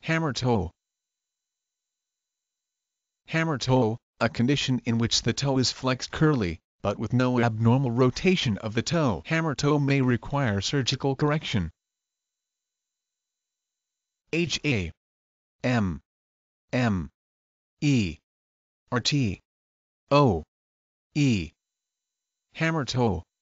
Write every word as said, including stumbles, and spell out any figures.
Hammer toe. Hammer toe, a condition in which the toe is flexed curly, but with no abnormal rotation of the toe. Hammer toe may require surgical correction. H A M M E R T O E Hammer toe.